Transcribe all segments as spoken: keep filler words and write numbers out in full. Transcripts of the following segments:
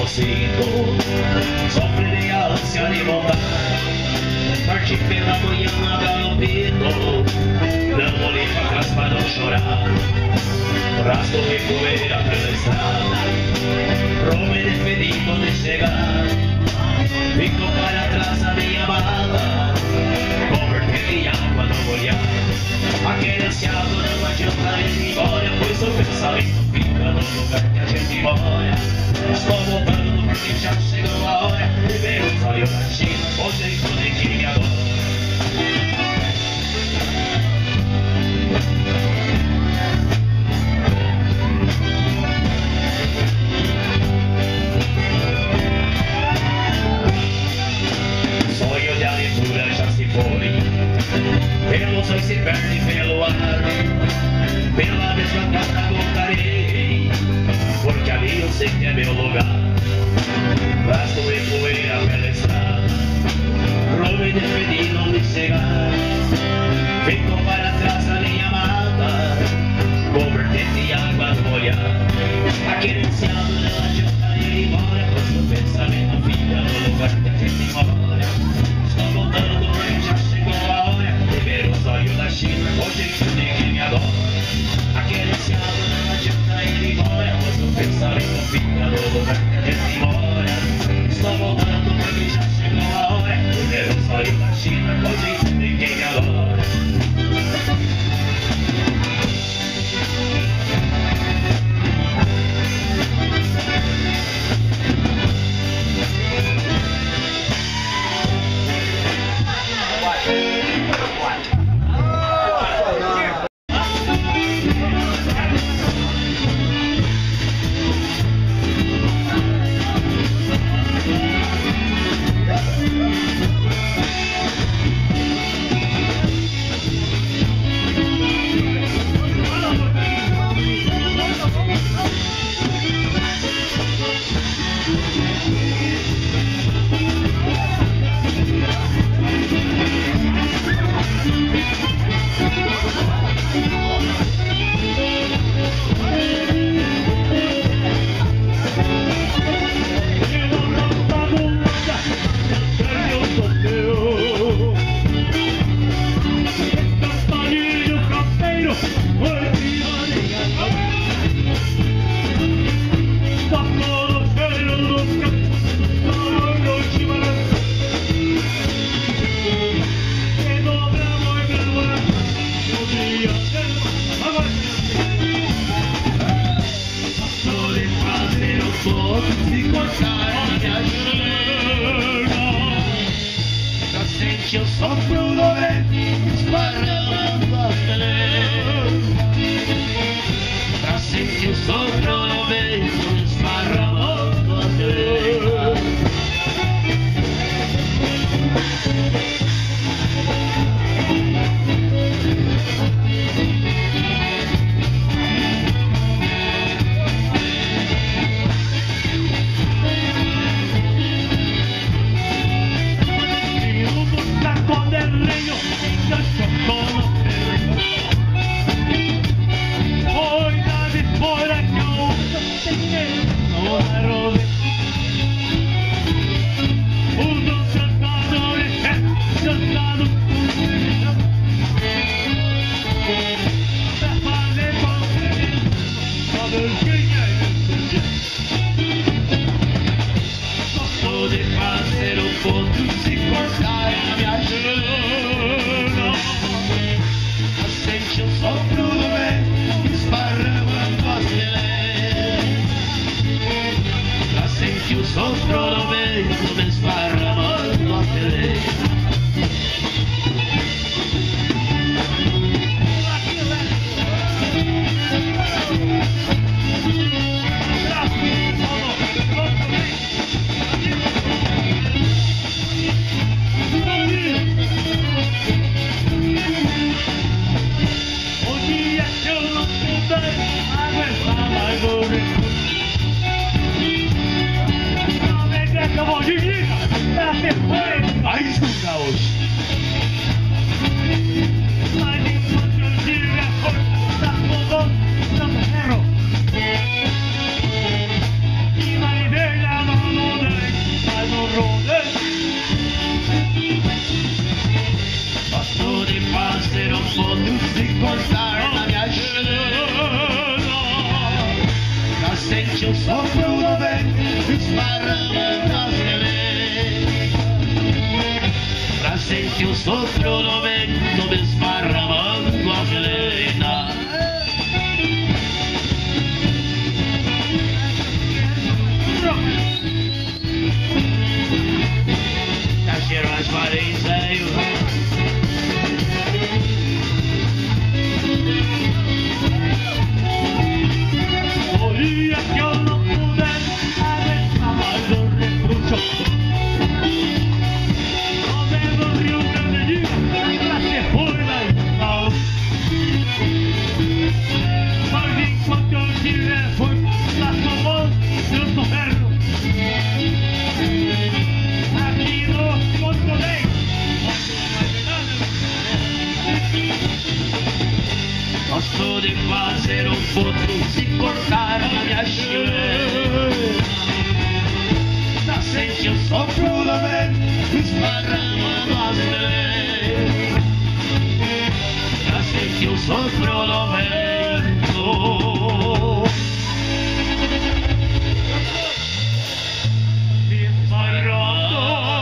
sinto, sofrerei a ânsia de voltar. Parti pela manhã a galopito, não olhei pra trás pra não chorar. Rastro de poeira pela estrada, pro me despedir quando chegar. Ficou para trás a minha mala, converter em água no olhar. Aquele ansiado não adianta ir embora, pois o pensamento fica no lugar que a gente mora. Estou voltando porque já chegou a hora de ver os olhos da China, o jeito de quem me adora. Sonho de aventura já se foi, pelos sonhos se perde pelo ar. Pela mesma porta voltarei, porque ali eu sei que é meu lugar. Rastro e poeira pela estrada, pro me despedir onde chegar. Ficou para trás a minha mata, convertendo em água no olhar. Aquele ansiado não adianta ir embora, pois o pensamento fica no lugar que a gente mora. Estou voltando porque já chegou a hora de ver os olhos da China, o jeito de quem me adora. Aquele ansiado não adianta ir embora, pois o pensamento fica no lugar que a gente mora. Estou voltando porque já chegou a hora de ver os olhos da China, o jeito de quem me adora. Eu sopro do vento esparramando a pele, pra sentir o sopro do vento esparramando a pele. Perro. Y Maribel la sente o sopro do vento desparramando a melena. Nasceram as paredes, velho. Oía que eu não pudesse aguentar mais um refluxo. Rodando o Rio Grande pra ser foi lá e tal. Mas enquanto eu estiver foi lá somos do governo. Aqui no Porto Alegre. Gosto de fazer um potro se cortar a minha chile. Já sente o sopro do vento esparramando as meias. Já sente o sopro do vento esparramando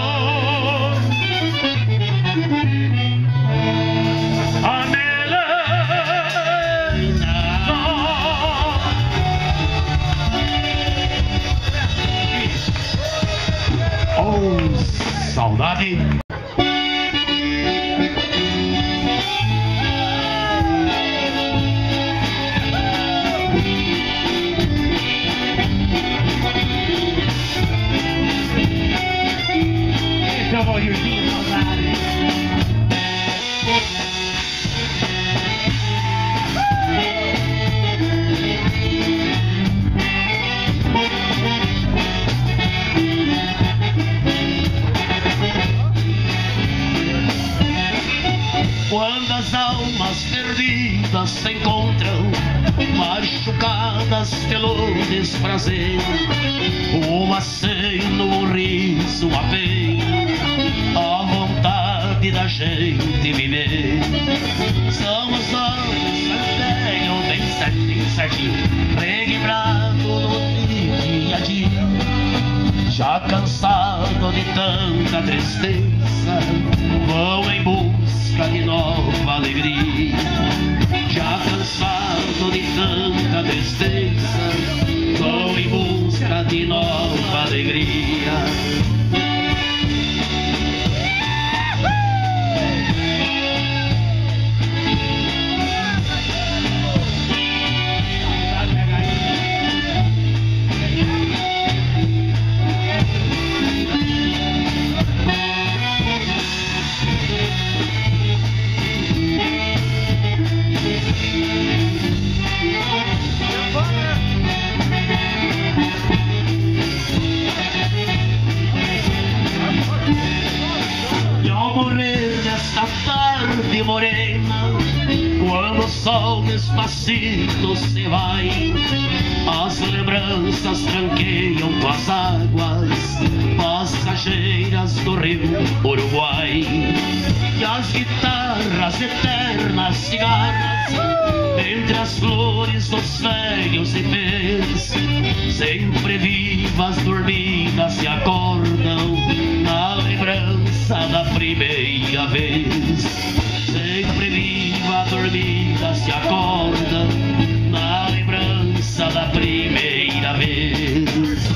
a melena. Oh, saudade! Esse é o Valdirzinho, saudade! Quando as almas perdidas se encontram, machucadas pelo desprazer, um aceno, um riso, uma pena, a vontade da gente viver. São os olhos que pegam bem certinho, certinho, requebrado no dia a dia. Já cansado de tanta tristeza, vão em busca de nova alegria. Já cansado de tanta tristeza, vão em busca de nova alegria. Tarde morena, quando o sol despacito se vai, as lembranças tranqueiam com as águas passageiras do rio Uruguai. E as guitarras eternas cigarras entre as flores dos velhos ipês, sempre vivas, dormidas, se acordam na lembrança da primeira vez. Sempre viva, dormida, se acorda na lembrança da primeira vez.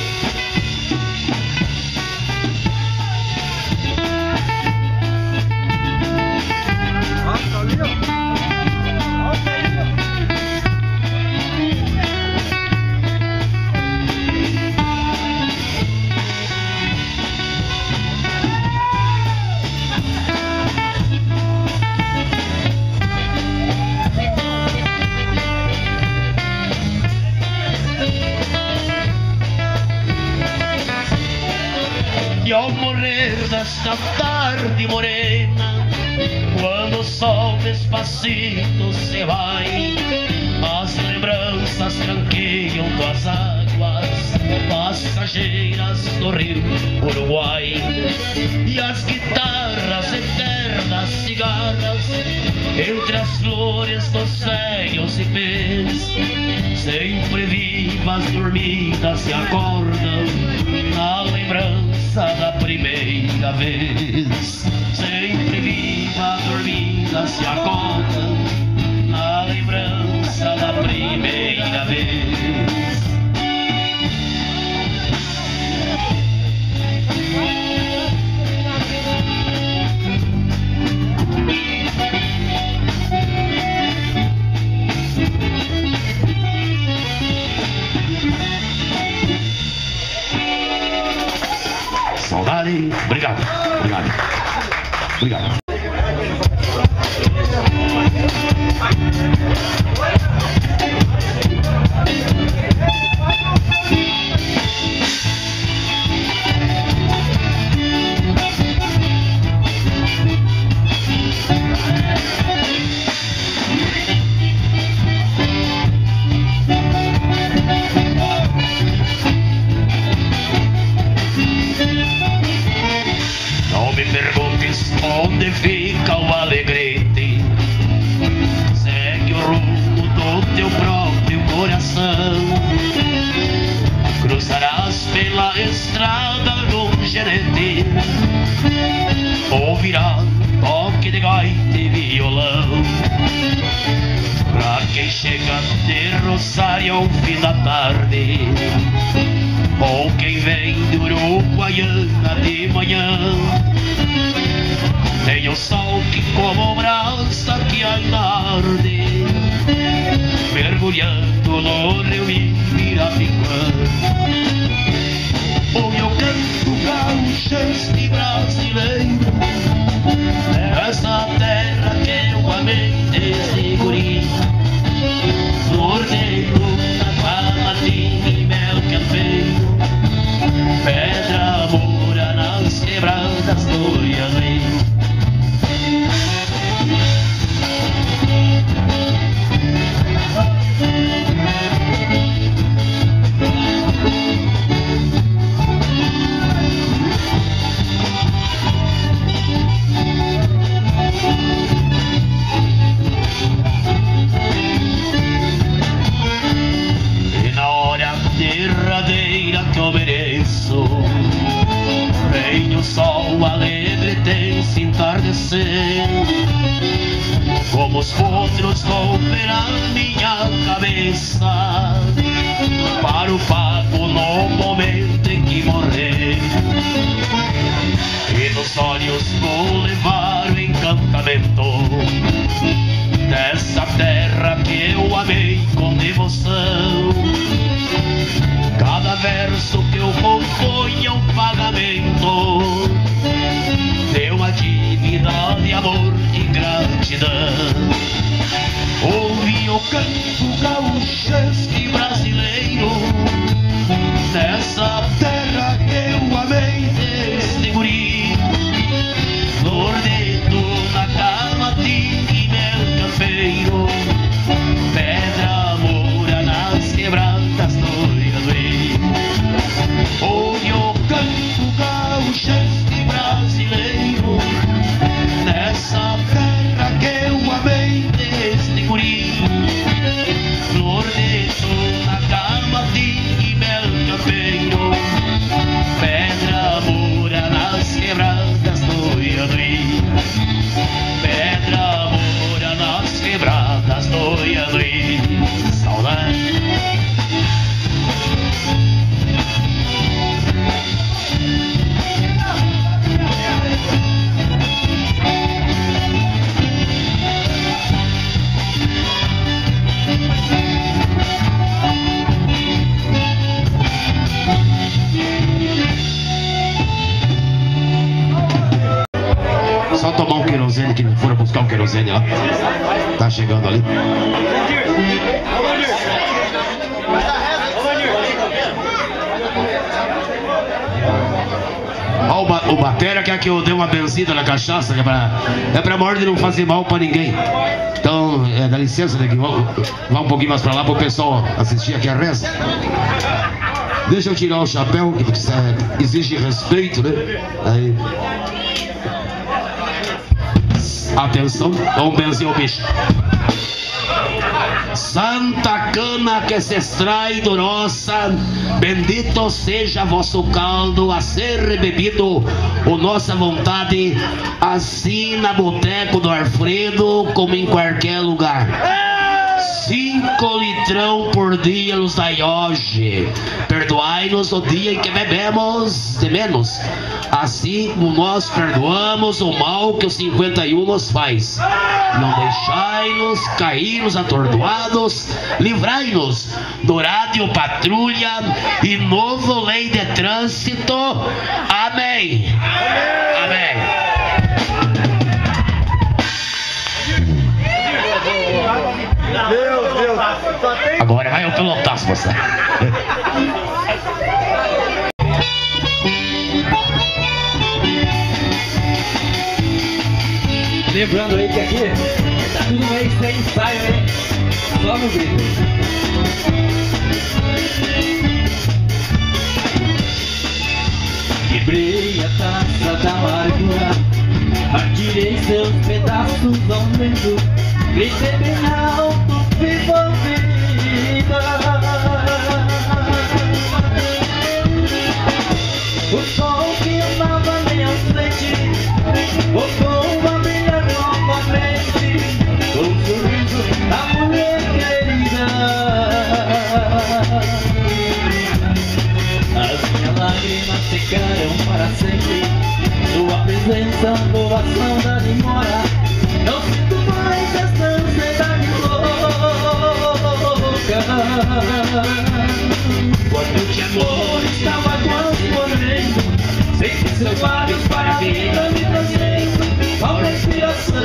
E ao morrer desta tarde morena, quando o sol despacito se vai, as lembranças tranqueiam com as águas passageiras do rio Uruguai. E as guitarras eternas cigarras entre as flores dos velhos ipês, sempre vivas, dormidas, se acordam na lembrança da primeira vez. crianças se acordam na lembrança da primeira vez. Saudade. Obrigado, obrigado, obrigado. Onde fica o Alegrete? Segue o rumo do teu próprio coração. Cruzarás pela estrada longemente, ouvirá toque de gaita e violão. Pra quem chega de Rosário ao fim da tarde, ou quem vem de Uruguaiana de manhã, tem o sol que como brasa que ainda arde, mergulhando no rio Ibirapinguã. O meu canto gaúcho este brasileiro, essa terra que eu amei desde guri. Sordeiro, Taquamatinga e mel campeiro, pedra moura nas quebradas do Ianui. Que eu mereço, vem o sol alegre tem se entardecer, como os potros vou ver a minha cabeça para o pago no momento em que morrer. E nos olhos vou levar o encantamento dessa terra que eu amei com devoção. Cada verso que eu componho é um pagamento de uma dívida de amor e gratidão. Ouvi o canto gaúcho este brasileiro, nessa terra que eu amei desde guri. Nordedo na Camatinga e mel campeiro, pedra moura nas quebradas do Ianui. Ouve o canto gaúcho este brasileiro, nessa terra que eu amei desde guri. Nordedo na Camatinga e mel campeiro, pedra moura nas quebradas do Ianui. Pedra moura nas quebradas do Ianui. Saudade. Só tomar um querosene, que foram buscar um querosene, ó. Tá chegando ali. Ó, o, ba o batera quer que eu dê uma benzida na cachaça, que é pra, é pra morte não fazer mal pra ninguém. Então, é, dá licença, né, que vamos, vamos um pouquinho mais pra lá pro pessoal assistir aqui a reza. Deixa eu tirar o chapéu, que exige respeito, né? Aí. Atenção, vamos benzer o bicho. Santa cana que se extrai do nossa, bendito seja vosso caldo a ser bebido, o nossa vontade, assim na boteco do Alfredo como em qualquer lugar. Cinco litrão por dia nos dai hoje. Perdoai-nos o dia em que bebemos de menos, assim como nós perdoamos o mal que o cinquenta e um nos faz. Não deixai-nos cair nos atordoados, livrai-nos do rádio patrulha e novo lei de trânsito. Amém. Amém. Deus, Deus. Agora vai o pelotaço, você. Lembrando aí que aqui tá tudo meio sem ensaio, hein? Só no grito. Quebrei a taça da amargura, partirei seus pedaços ao vento, gritei bem alto, viva vida. O sol que andava bem à frente voltou a brilhar novamente, com o sorriso da mulher querida. As minhas lágrimas secaram para sempre, sua presença, doação da demora. Não sinto mais esta ansiedade louca. Quando de amor estava quase morrendo, senti seus lábios para a vida me trazendo a respiração.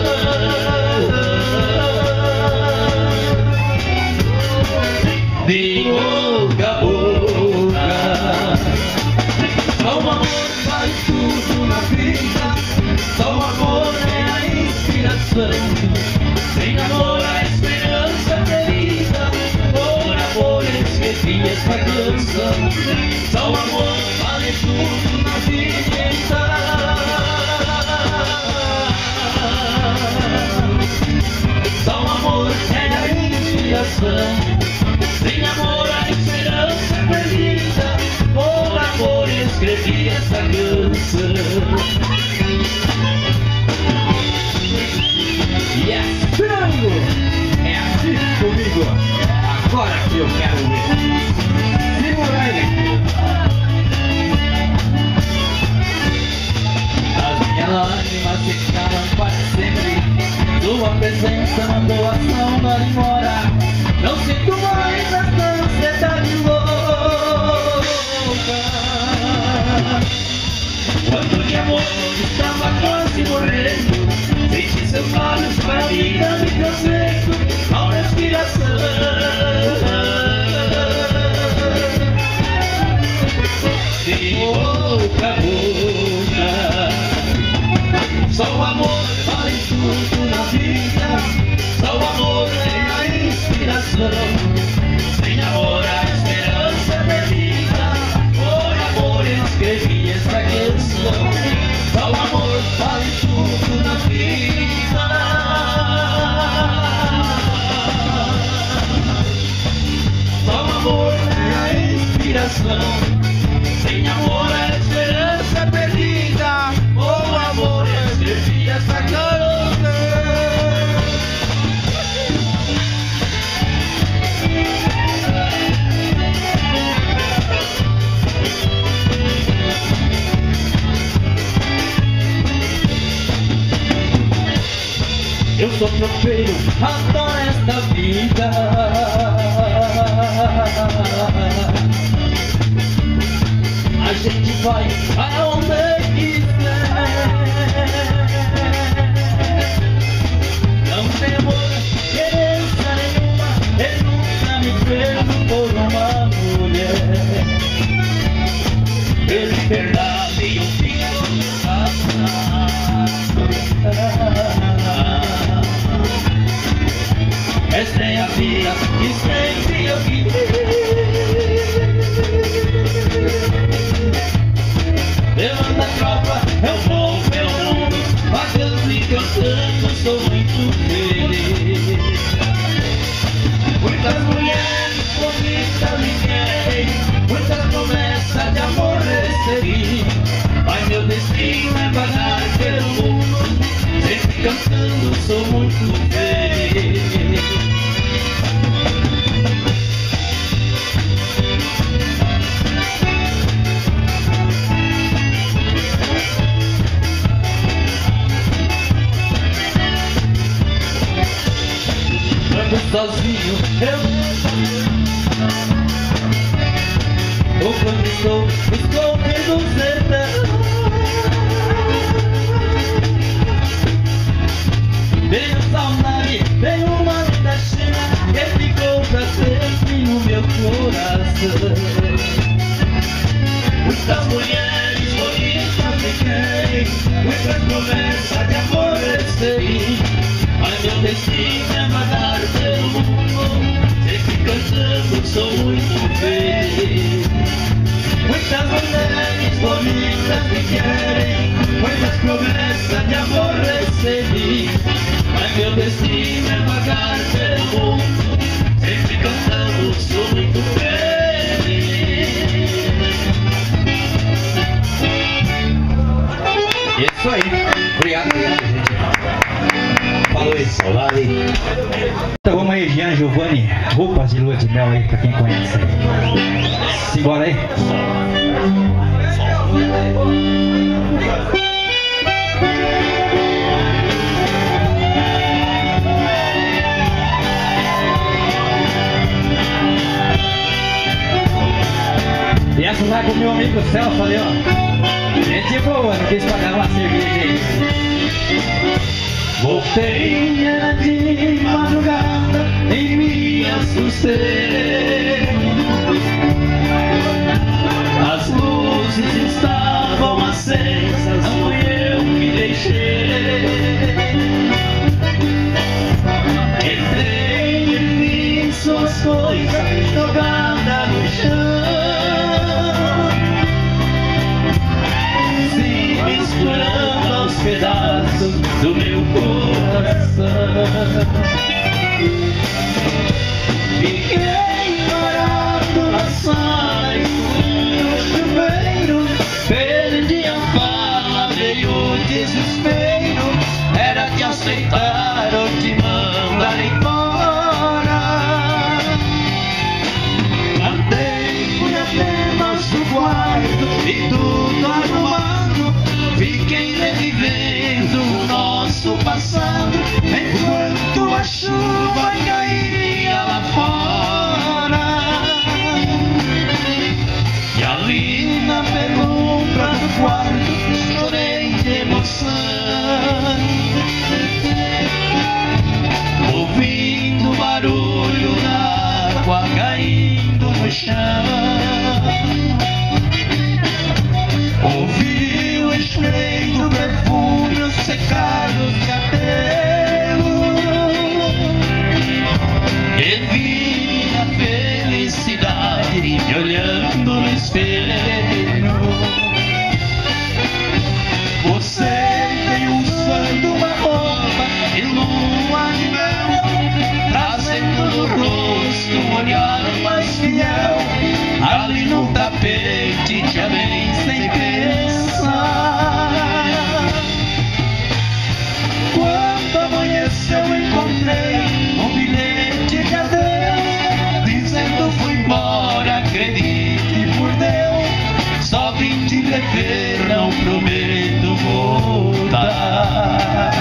De boca a boca, só o amor faz tudo na vida, só o amor é a inspiração. Sem amor a esperança perdida, por amor escrevi esta canção. Só o amor vale tudo na vida então. Só o amor é a inspiração. Sem amor a esperança perdida, por amor escrevi esta canção. Yes, Frango! É assim comigo, agora que eu quero ver. Segura ele! As minhas lágrimas ficaram para sempre, sua presença na doação vai embora. Não sinto mais essa ansiedade louca. Quando de amor estava quase morrendo, senti seus olhos para a vida me trazendo a respiração. De boca a boca, só o amor vale tudo na vida, só o amor é a inspiração. Sem amor a esperança é perdida, por amor escrevi esta canção. Só o amor vale tudo na vida, só o amor é a inspiração. Sem amor a esperança é perdida, por amor escrevi esta canção. Eu sou tropeiro, adoro esta vida. A gente vai aonde quiser. Não tem amor, querência nenhuma, eu nunca me perdo por uma mulher. Pela liberdade eu fico esta é a vida que sempre eu quis. Levanta a tropa, eu vou pelo mundo, batendo e cantando, sou muito feliz. sou muito feliz. Ando sozinho, eu ou quando estou escondido no sertão. Tenho saudade, tenho uma linda china que ficou pra sempre no meu coração. Muitas mulheres bonitas fiquei, muitas promessas de amor recebi, mas meu destino é vagar pelo mundo, sempre cantando sou muito feliz. Muitas mulheres bonitas me querem, muitas promessas de amor recebi, mas meu destino é vagar pelo mundo, sempre cantando sou muito feliz. Isso aí. Obrigado, obrigado, gente. Falou isso. Olá aí. Então vamos aí, Jean Giovanni, roupas de lua de mel aí, pra quem conhece aí. Simbora aí. E essa vai com o meu amigo Celso ali, ó. Gente boa, não quis pagar uma cerveja aí. Voltei, era de madrugada e me assustei. As luzes estavam acesas, fui eu que deixei. Entrei e vi suas coisas jogadas no chão, Se misturando aos pedaços do meu coração. fiquei parado na sala, escutando o chuveiro. Perdi a fala, veio o desespero, era de aceitar ou te mandar embora. Andei, fui até nosso quarto E tudo arrumado, fiquei revivendo o nosso passado, enquanto a chuva caía lá fora. e ali Na penumbra do quarto chorei de emoção, ouvindo o barulho da água caindo no chão. ouvi o spray do perfume secar os cabelos. E vi a felicidade me olhando no espelho. Você veio usando uma roupa E lua de mel, trazendo no rosto um olhar mais fiel. Ali no tapete te amei sem pensar. Quando amanheceu encontrei um bilhete de adeus, Dizendo fui embora, acredite por Deus, só vim te rever, não prometo voltar.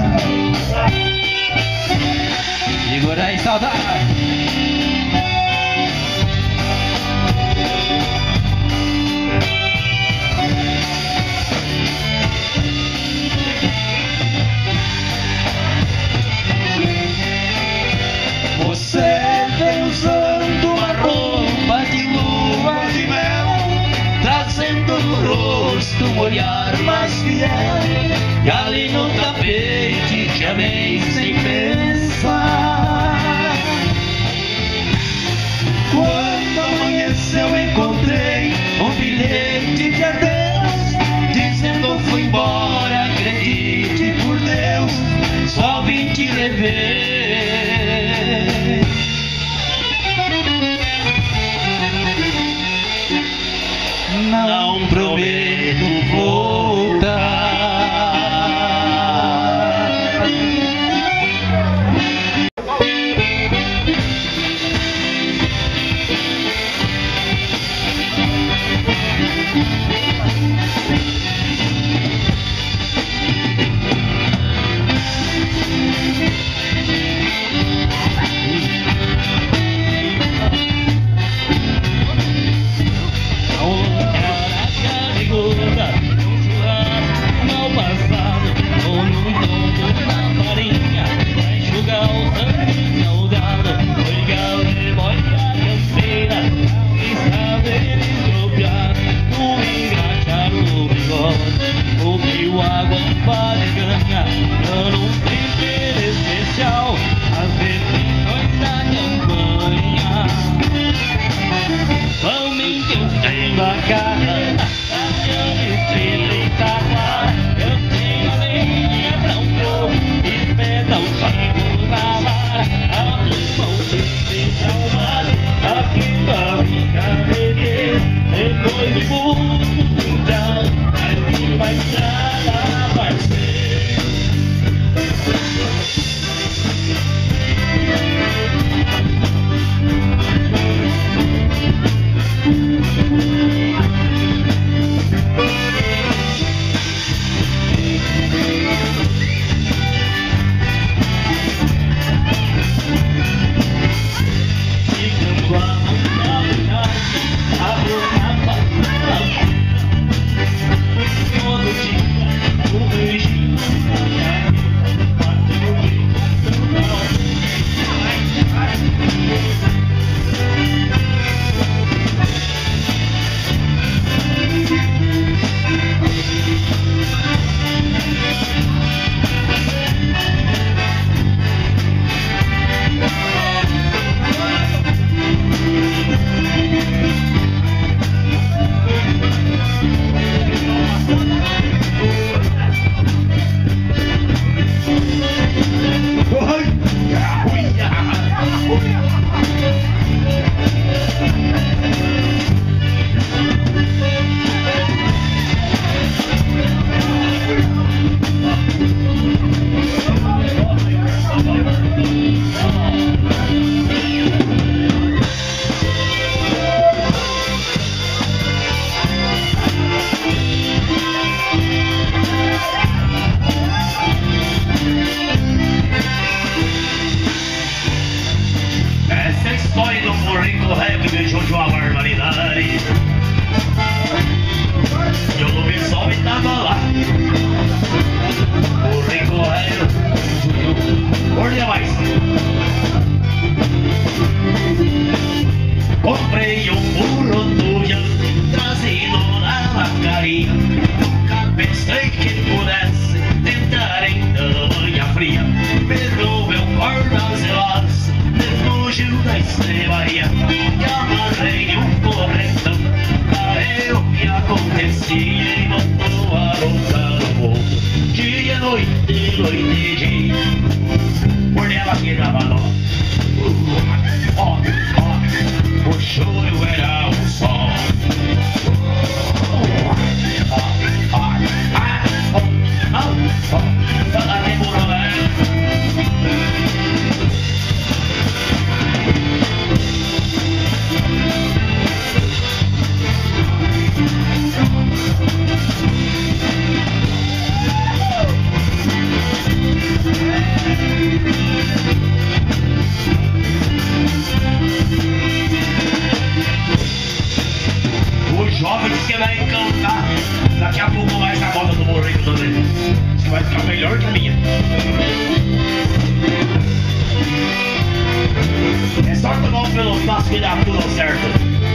segura aí, saudade. Você veio usando uma roupa de lua de mel, trazendo no rosto um olhar mais fiel. E ali no tapete te amei sem pensar. Quando amanheceu encontrei um bilhete de adeus, Dizendo fui embora, acredite por Deus, só vim te rever. Não prometo voltar. num tempero especial, as refeições da campanha. Vamos enchendo a cara, achando estrela e taquara. Eu tenho lenha pra um fogo e pedal chico na vara. Abro mão de deixar o mar aqui pra me carregar. Depois de muito tchau, aí vai estrada, vai ser. Essa história do burrico ré que beijou de uma barbaridade. E o lobisomem tava lá. Burrico ré, por demais. Comprei um burro tuya, trazido na vacaria. Nunca pensei que pudesse entrar em tamanha fria. Pegou meu corno zelados, fugiu da estrebaria e amarrei um correntão pra ver o que acontecia e botou a louca no morro. Dia, noite, noite e dia, por ela que dava nó. Ó, ó, o choro era um sol. Ó, ó, ah, ó, ó, ó, ela demorou, né? O jovem disse que vai encantar. Daqui a pouco vai essa moda do burrico também. Diz que vai ficar melhor que a minha. É só tomar um pelotaço que dá tudo certo.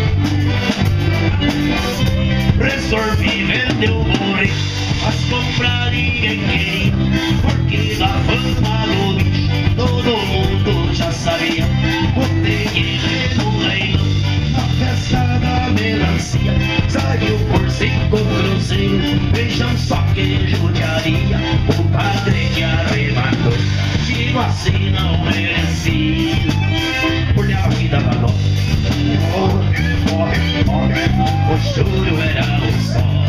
Resolvi vender o burrico, mas comprar ninguém queria, porque da fama do bicho todo mundo já sabia. Botei ele no leilão, na festa da melancia, saiu por cinco cruzeiros. Vejam só que judiaria, o padre que arrematou, digo assim não merecia. Por ela que dava dó, morre, morre, morre, o choro era o sol.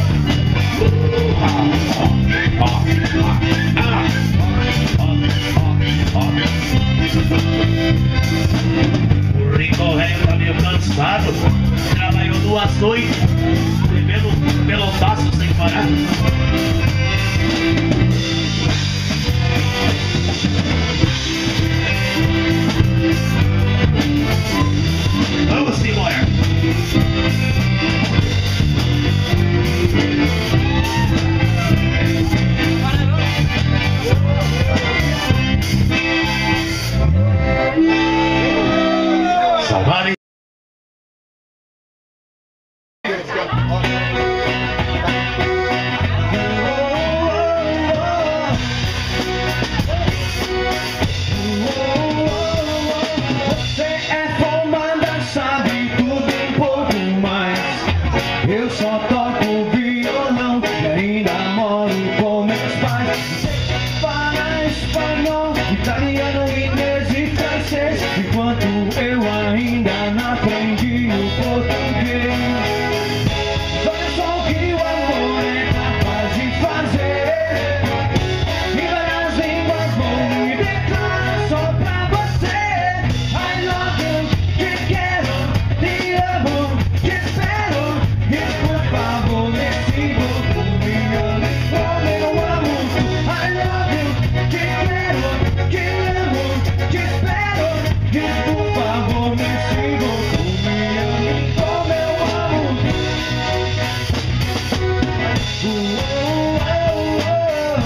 O rico velho tá meio cansado, trabalhou duas noites, bebendo pelotaço sem parar. Vamos embora. Saudade. moro com meus pais. Você fala espanhol, italiano, inglês e francês, enquanto eu ainda não aprendi o português. Olha só o que o amor é capaz de fazer. Em várias línguas vou me declarar só pra você. I love you, te quero, te amo, te espero. E por favor me siga, me ame como eu amo. I love you, te quero, te amo, te espero. E por favor me siga, me ame como eu amo. Uh, uh, uh, uh.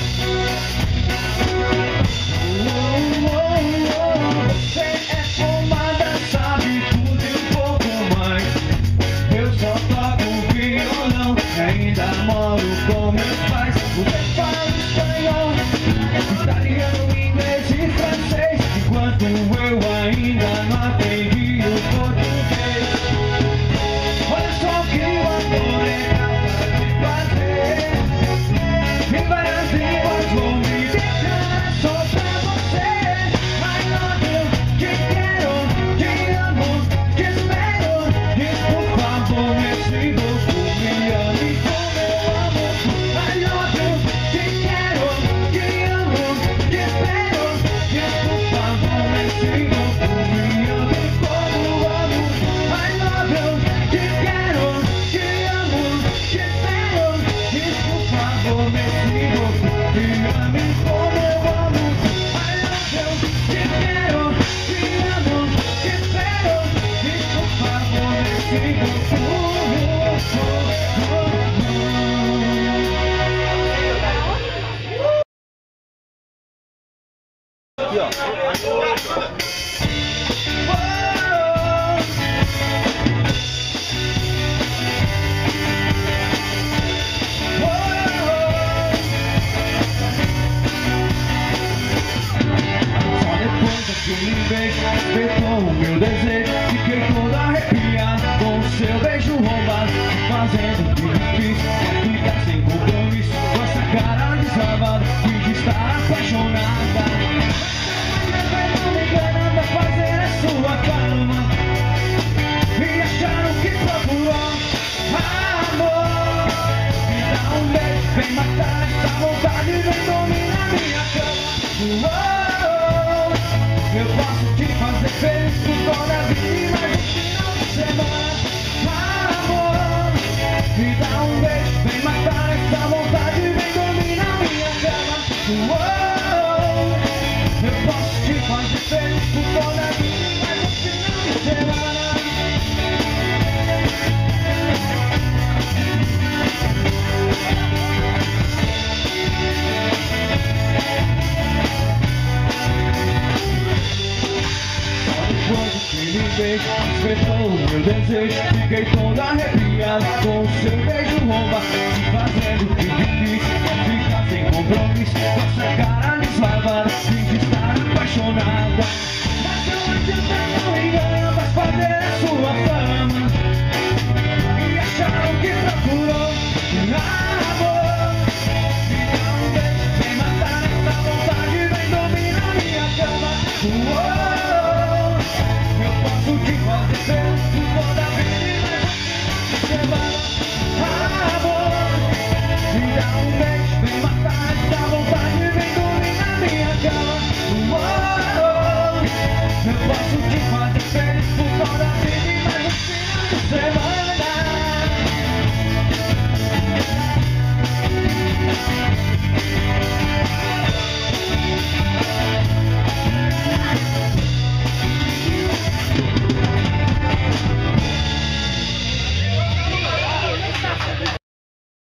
Você é formada, sabe tudo e um pouco mais. Eu só toco violão, ainda moro com meus pais. Você fala espanhol, italiano, inglês e francês, enquanto eu ainda não aprendi o português. Olha só o que o amor é capaz de fazer. Em várias línguas vou me declarar só pra você. I love you, te quero, te amo, te espero. E por favor me siga, me ame como eu amo. I love you, te quero, te amo, te espero. E por favor me siga, me ame como eu amo. I love you, te quero, te amo, te espero. E por favor me siga, me ame como eu amo. I love you, te quero, te amo, te espero. E por favor me siga. Aqui, ó. Só depois daquele beijo despertou o meu desejo. Fiquei todo arrepiado com o seu beijo roubado, fazendo o que eu fiz, ficar sem compromisso, com essa cara deslavada, finge estar apaixonada. Não me enganando a fazer a sua cama, e acharam que procurou amor. Me dá um beijo, vem matar essa vontade, vem dominar minha cama. Eu posso te fazer feliz por toda a vida, mas no final de semana, amor, me dá um beijo, vem matar essa vontade, vem dominar minha cama. Uou, eu posso te fazer feliz por toda a vida, mas no final de semana. Aquele beijo despertou o meu desejo, fiquei todo arrepiado com o seu beijo rouba, se fazendo o que difícil, ficar sem compromisso, com essa